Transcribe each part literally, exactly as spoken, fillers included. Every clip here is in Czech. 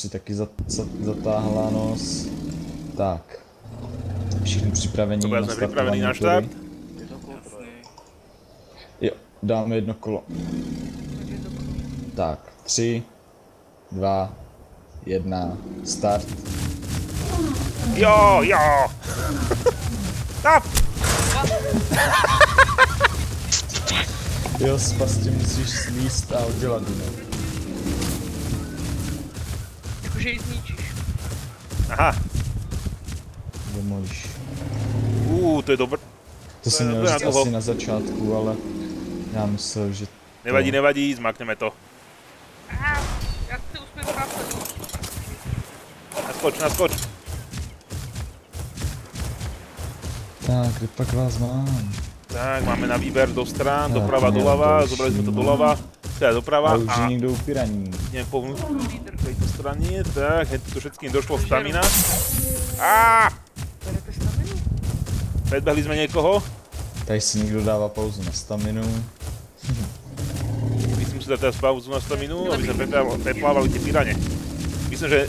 si taky zat, zat, zatáhla nos. Tak. Všichni připravení na startování připravený na štart? Jo, dáme jedno kolo. Tak, tři, dva, jedna, start. Jo, jo! Stop! Jo, z pasti musíš slíst a udělat jinou. Jakože ji zničíš. Aha. Demolíš. Uuu, to je dobré. To jsem měl říct asi na začátku, ale já myslel, že... Nevadí, to... nevadí, zmákneme to. Ah, jak ty uspět vrátit? Naskoč, naskoč. Tak, kde pak vás mám? Tak, máme na výber do stran, tak, doprava, doleva, zobrali jsme to doleva, teda doprava a... A už je někdo upíraní. Jdeme povnut v této straně, tak, hned to všetkým došlo stamina. Aaaa! Berete staminu? Predbehli jsme někoho. Tady si někdo dává pauzu na staminu. Myslím si dát teraz pauzu na staminu, aby jsme preplávali ty piraně. Myslím, že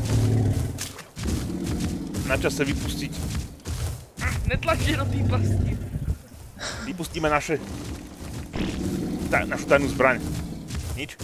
na čase vypustiť. Netlačte do té pasti. Vypustíme naše... Ta, našu tajnú zbraň. Nič.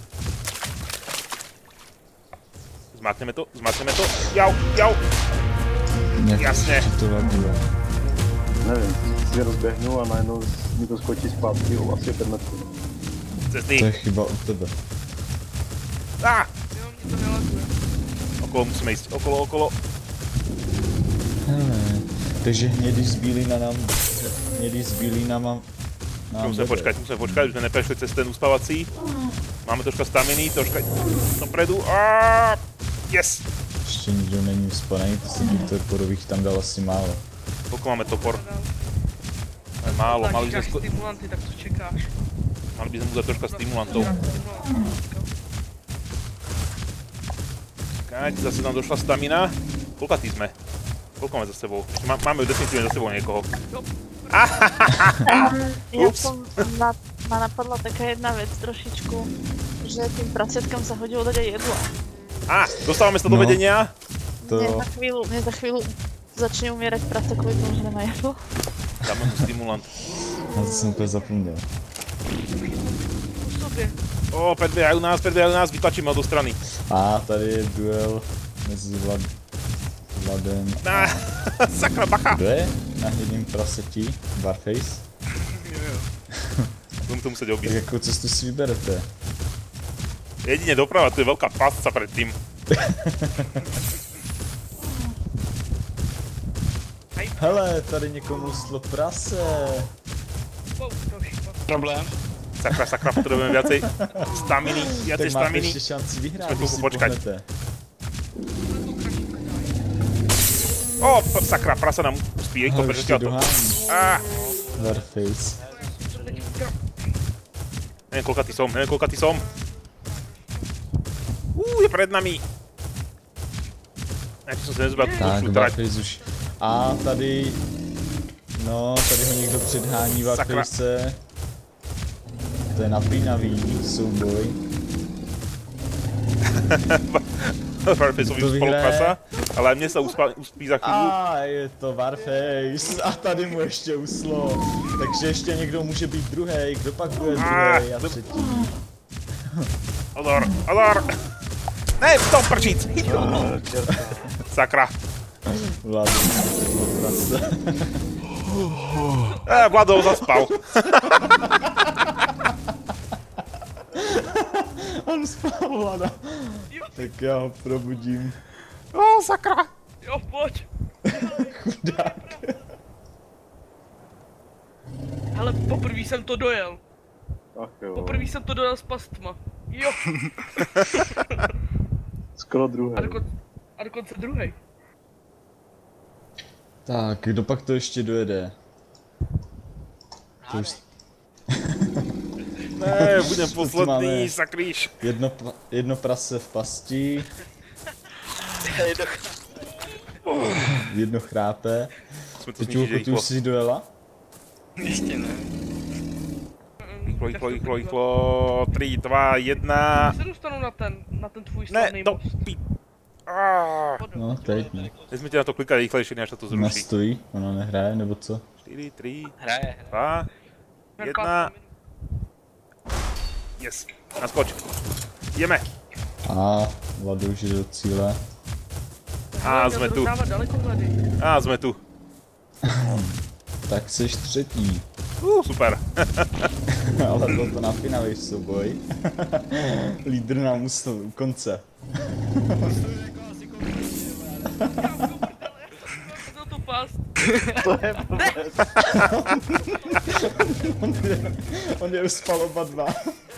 Zmákneme to, zmákneme to. Jau, jau! Jasně. To vadilo. Nevím, si rozběhnu a najednou mi to skočí zpátky o asi pět metrů. Cesty. To je chyba od tebe. Ah! Jo, mě to nelaguje. Okolo musíme jít, okolo, okolo. Hele, takže hnědý s bílinama, hnědý s bílinama. Musíme počkať, musíme počkať, už jsme neprešli cez ten uspavací. Máme troška staminy, troška dopredu. Aaaa! Yes! Ještě nikdo není uspaný, to si těch torporových tam dal asi málo. Koľko máme topor? Ale málo, mali by sme... stimulanty, tak co čekáš? Mali by sme mu dať troška stimulantov. Čakať, zase nám došla stamina. Koľkatí sme? Koľko máme za sebou? Ešte má, máme definitívne za sebou niekoho. Ja som, ma, ma napadla taká jedna vec trošičku, že tým pracietkám sa hodilo dať aj jedlo. Á, dostávame sa do No. vedenia. To... Mne za chvíľu, mne za chvíľu začne umierať práca kvôli tomu, že nemá jedlo. Dáme mu stimulant. Já jsem úplně zapomněl. U sobě. Ó, predbiehajú nás, predbiehajú nás, vytlačíme ho do strany. A tady je duel mezi Vlad... Vladem Á, sakra, bacha! Kdo je? Na hnědým prasetí? Warface? Budeme to muset Tak obiť. jakou cestu si vyberete? Jedine doprava, to je veľká pasca pred tým. Hele, tady někomu slo prase. Wow, další pas. Problém. Sakra, sakra, potrebujeme viacej staminy, viacej Tak máte staminy. ještě šanci vyhrát, Musíme když chvilku si počkať. pohnete. Ó, sakra, prasa nám uspí, Hele, kope, už že tě ťa to... dohání. Á, Warface. neviem, koľka ty som, neviem, koľka ty som. Uuu, je pred nami. Nejak som sa nezobral tú Tak, dlhšiu trať. Warface už. A tady... No, tady ho někdo předhání Warface. To je napínavý souboj. Warfaceovi To uspalo vyhraje. prasa, ale aj mne sa uspá, uspí za chvíľu. A je to Warface. A tady mu ještě uslo. Takže ještě někdo může být druhý. Kdo pak bude druhý a třetí? Odor, odor! Ne, v tom prčíc! Sakra. Vlad, prase. Eh, Vlado zaspal. On spal, Vlada. Tak já ho probudím. Ó, sakra. Jo, pojď. Chudák. Hele, poprvé jsem to dojel. Ach jo. Poprvé jsem to dojel s pastma. Jo. Skoro druhý. A, dokon, a dokonce druhý. Tak, kdo pak to ještě dojede? To už... Ne, budem Už posledný, máme sakrýš. Jedno, jedno prase v pasti. Jedno chrápe. Jsme to Peťulku, zničili ty už jsi dojela? Ještě ne. Rychlo, rychlo, rychlo, rychlo. tři, dva, jedna. Se dostanu na ten, na ten tvůj Ne, slavný do most. pí... Ah. No, teď ne. Nesmí tě na to klikat rychlejší, než to to zruší. Nestojí, ono nehraje, nebo co? čtyři, tři, Hraje. dva, jedna. Yes, naskoč. Jdeme. A Vlado už jde do cíle. A jsme tu. Daleko hledy. A jsme tu. Tak jsi třetí. Uh, super. Ale byl to napínavý souboj. Lídr nám musel u konce. To tu past. To je blbec. on, je, on je uspal oba dva.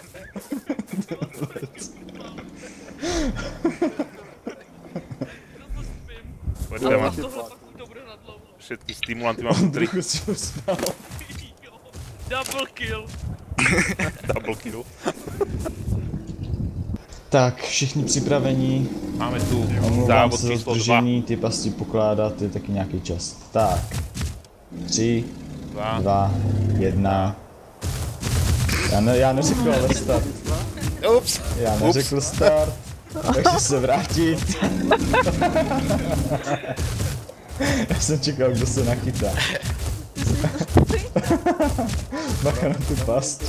Počkej, mám Tohle pak už to bude na dlouho. všetky stimulanty mám vnitř. Ondruchu si uspal. Double kill. Double kill. Tak, všichni připravení. Máme tu Omlouvám závod se za číslo dva. zdržení, ty pasti pokládat, je taky nějaký čas. Tak. Tři, Dva. dva, jedna. Já, ne, já neřekl ale start. Ups. Já neřekl start. Takže se vrátit. Já jsem čekal, kdo se nachytá. Bacha na tu past.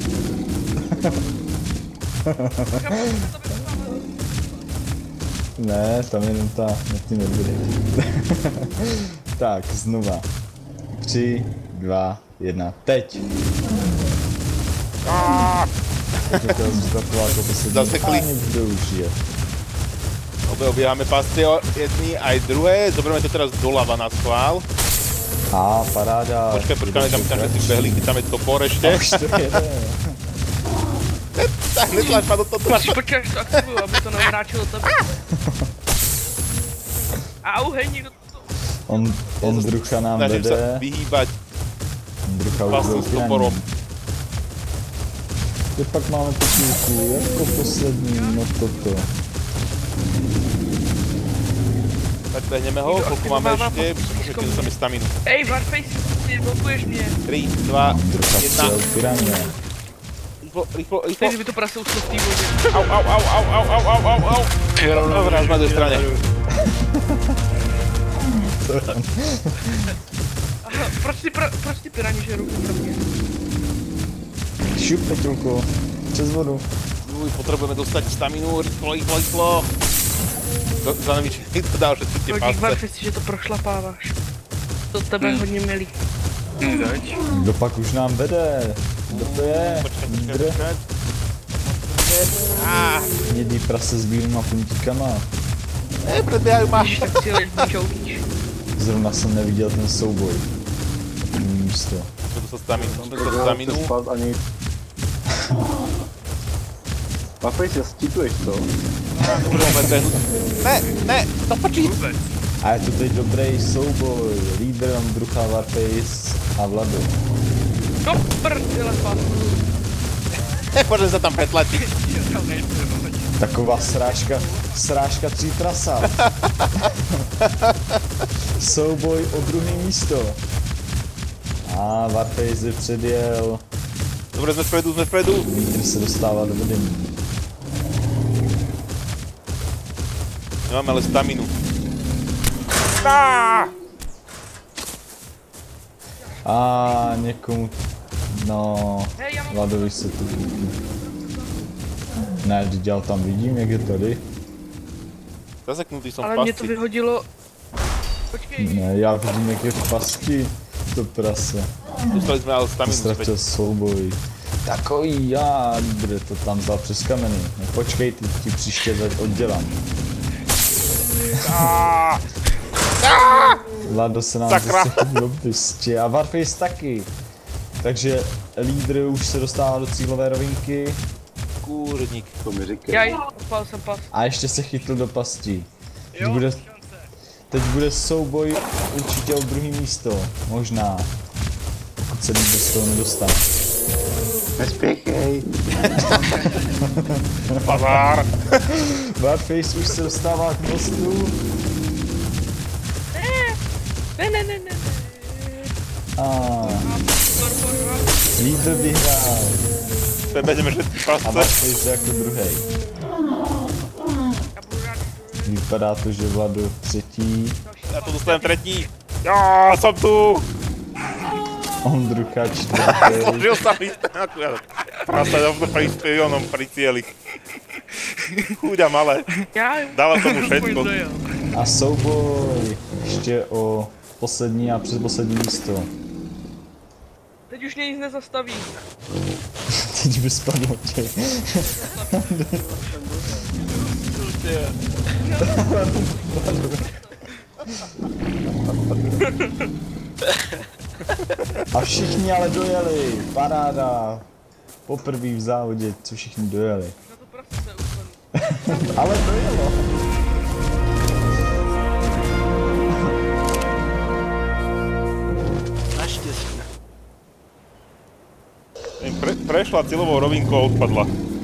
Ne, tam jenom ta, na ty nebude. Tak, znova. Tři, dva, jedna, teď. Chtěl zůstat jako poslední. Zasekli. A někdo už je. Obe oběháme pasty jedný aj druhé. Zoberieme to teraz doľava na schvál. A paráda. Počkaj, počkaj, tam tam všetci behli, tam je topor ešte. Už to jede. Tak netlač ma do toho, tlač ma. Počkej, až to aktivuju, aby to nevráčilo tebe. Au, hej, někdo to... On, Ondrucha nám Snažím sa vede. vyhýbať Ondrucha už pastu byl s toporom. Teď pak máme tu chvílku, jako poslední, no toto. Tak behneme ho, koľko máme ešte, môžete do sami staminu. Ej, Warface, ty blokuješ mě. tri, dva, Ondrucha jedna. přijel tyraně. Rýchlo, rýchlo, rýchlo. Teď by to prase uslo v té vodě. Au, au, au, au, au, au, au, au, au. Dobrá, jsme ze strany. Aha, proč ty, pra, proč ty pirani žerou pro mě? Šup, Petulku, přes vodu. Uj, potrebujeme dostať staminu, rýchlo, rýchlo, rýchlo. Do, za nami to dá všetky tie Dík, pasce. Warface, že to prošlapáváš. To tebe Hmm. hodně milí. Kdo pak už nám vede? Kdo to je? Počkaj, počkaj, Lídr? počkaj. Ah, Hnědý prase s bílýma puntíkama. ne, predbiehajú ma. Ježiš, tak si jen žoudíš. Zrovna jsem neviděl ten souboj. Místo. Musíme dostať staminu, musíme dostať To staminu. spát ani... Warface, stítuješ to? Potrebujeme behnúť. Ne, ne, to počí. A je to teď dobrý souboj. Lídr, Ondrucha, Warface a Vlado. No prdele, pas. Poďme sa tam pretlačiť. Taková srážka, srážka tří prasat. Souboj o druhé místo. A Warface předjel. Dobre, sme vpredu, sme vpredu. Lídr se dostává do vedení. Nemáme ale staminu. Ah! A někomu... No... Hej, já mám... Vladovi se tu... Ne, vždyť já tam vidím, jak je tady. Zaseknutý som v Ale mě to pasci. vyhodilo... Počkej, Ne, já vidím, jak je v pasti. To prase. Dostali sme ale staminu späť. Ztratil souboj. Takový já, lídr, to tam vzal přes kameny. No, počkej, ty ti příště teď oddělám. Ah! Vlado se nám Sakra. zase chodí do pěsti a Warface taky. Takže lídr už se dostává do cílové rovinky Kúrník. To mi říkej. jaj, odpal jsem pas. a ještě se chytl do pastí. Teď bude, teď bude souboj určitě o druhé místo, možná. Pokud se lídr z toho nedostane. Nespěchej. Bazár. Warface už se dostává k mostu Ne, ne, ne, ne, ne. a A, Líbr vyhrál. Tebe jdeme všetky A pasce. Vašej se jako druhej. Vypadá to, že Vlado třetí. Já to dostanem tretí. Já jsem tu. Ondrucha čtvrtý. Zložil sa mi akurat. Prasa rovno pri spionom pri cieli. Chúďa malé. Já Dala tomu všetko. A souboj ještě o poslední a předposlední místo. Teď už mě nic nezastaví. Teď by spadl těch. A všichni ale dojeli, paráda. Poprvé v závodě, co všichni dojeli. Na to prase se úplně. Ale dojelo. Naštěstí. Pre, prešla cieľovou rovinku a odpadla.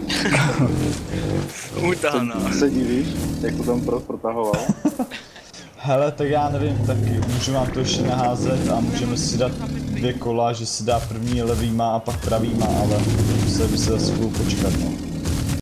Utáhna. Se divíš, jak to tam pro, protahoval? Hele, tak já nevím, tak můžu vám to ještě naházet a můžeme si dát dvě kola, že se dá první levýma a pak pravýma, ale museli by se zase chvíli počkat, no.